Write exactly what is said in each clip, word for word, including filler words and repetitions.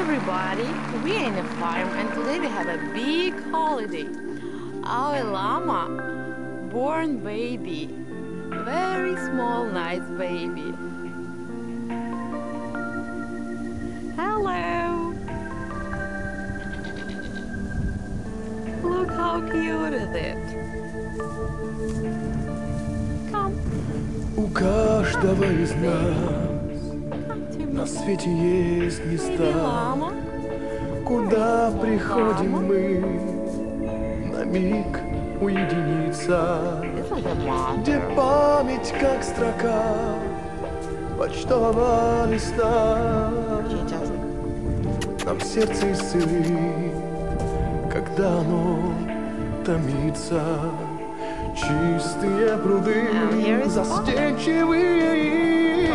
everybody, we are in a farm and today we have a big holiday. Our llama born baby, very small nice baby. Hello. Look how cute is it. Come. У каждого из нас на свете есть места, куда приходим мы на миг уединиться, где память как строка почтового листа. Нам сердце исцелит, когда оно томится. Чистые пруды, застенчивые,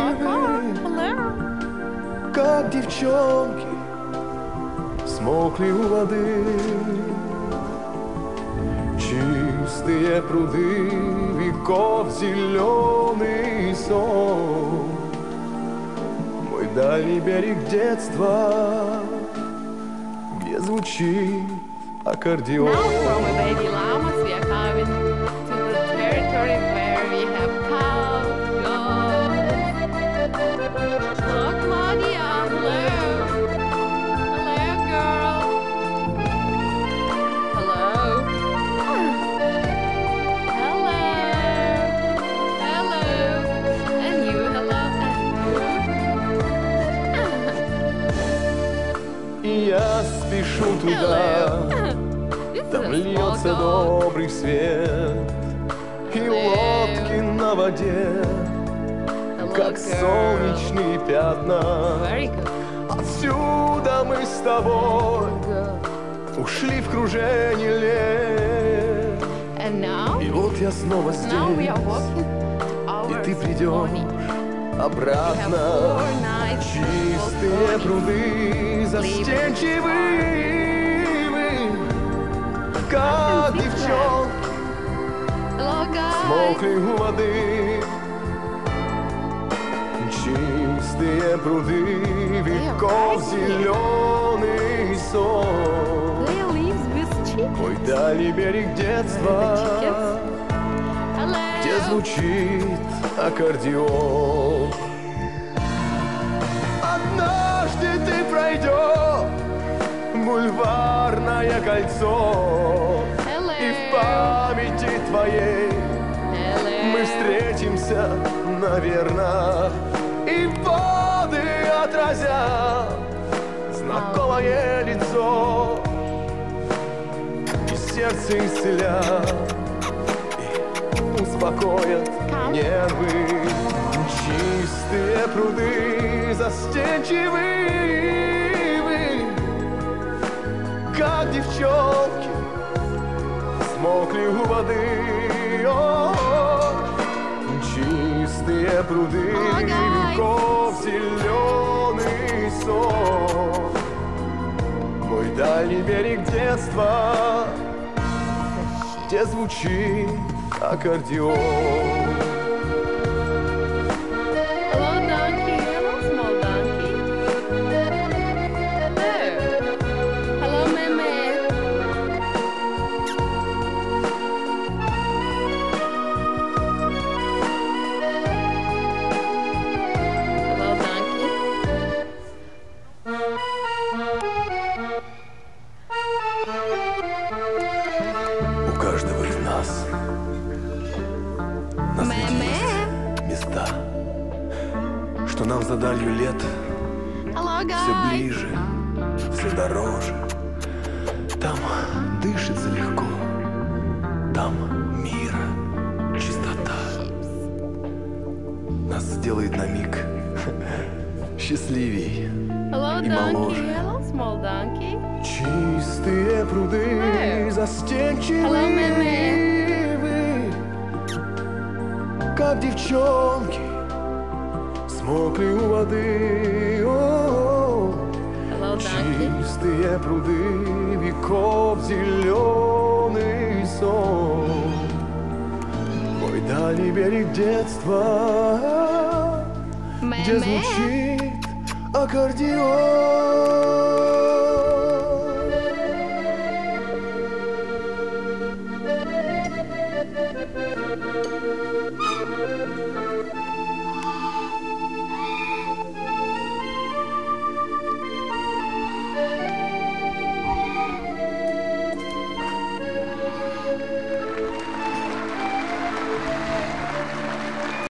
как девчонки, смокли у воды. Чистые пруды, веков зеленый сон, мой дальний берег детства, где звучит аккордеон. Where we have cows, goats. Look, Claudia, hello. Hello, girl. Hello. Hello. Hello. And you, hello. И я спешу туда, там льется добрый свет. И лодки на воде, как солнечные пятна. Отсюда мы с тобой ушли в кружение лет. И вот я снова здесь, и ты придешь обратно. Чистые пруды, застенчивые, как девчонки, смокли у воды. Чистые пруды, веков зеленый сон, мой дальний берег детства, где звучит аккордеон. Однажды ты пройдешь бульварное кольцо, и в памяти твоей мы встретимся, наверное, и воды отразят знакомое лицо, и сердце исцелят, и успокоят нервы. Чистые пруды, застенчивые, как девчонки, смокли у воды. О-о-о. Чистые пруды, веков зеленый сон, мой дальний берег детства, где звучит аккордеон. Что нам за далью лет все ближе, все дороже. Там дышится легко, там мир, чистота. Нас сделает на миг счастливей и моложе. Чистые пруды, застенчивые, как девчонки, смокли у воды. О-о-о. Чистые пруды, веков зеленый сон, мой дальний берег детства, где звучит аккордеон.